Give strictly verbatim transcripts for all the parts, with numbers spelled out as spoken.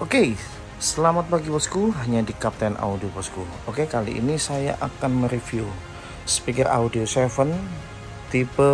Oke, selamat pagi bosku, hanya di Kapten Audio bosku. Oke, kali ini saya akan mereview speaker audio tujuh tipe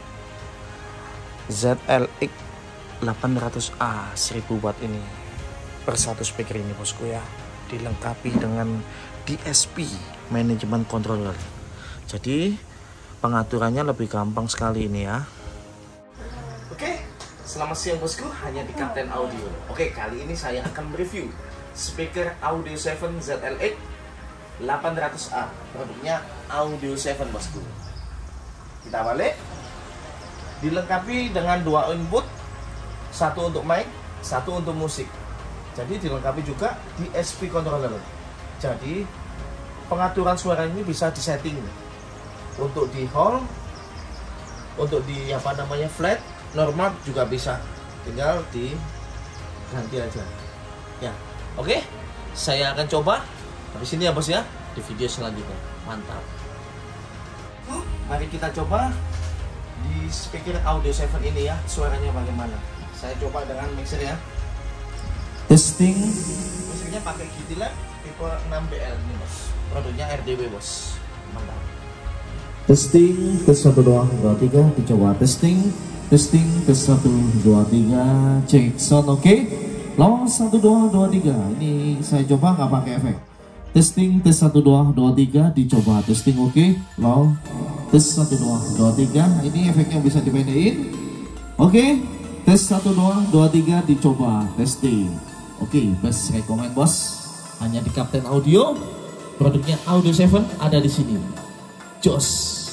Z L X delapan ratus A seribu watt ini. Per satu speaker ini bosku ya, dilengkapi dengan D S P Management Controller. Jadi pengaturannya lebih gampang sekali ini ya. Oke, selamat siang bosku, hanya di Kapten Audio. Oke, kali ini saya akan mereview speaker audio tujuh Z L X delapan ratus A. Produknya audio tujuh bosku. Kita balik. Dilengkapi dengan dua input, satu untuk mic, satu untuk musik. Jadi dilengkapi juga D S P controller. Jadi pengaturan suara ini bisa disetting untuk di hall, untuk di apa namanya flat, normal juga bisa, tinggal diganti aja ya. Oke, saya akan coba habis ini ya bos ya, di video selanjutnya. Mantap. Mari kita coba di speaker audio tujuh ini ya, suaranya bagaimana. Saya coba dengan mixer ya. Testing. Mixernya pakai Gitilab tipe enam B L ini bos, produknya R D W bos. Mantap. Testing, tes satu dua dua tiga, dicoba testing, testing, tes satu dua tiga, cek sound oke, okay. Low satu dua dua tiga, ini saya coba nggak pakai efek. Testing, tes satu dua dua tiga, dicoba testing oke, okay. Low, tes satu dua dua tiga, ini efeknya bisa dipedein, oke, okay. Tes satu dua dua tiga, dicoba testing, oke, okay. Best recommend bos, hanya di Kapten Audio, produknya Audio tujuh ada di sini. Jos.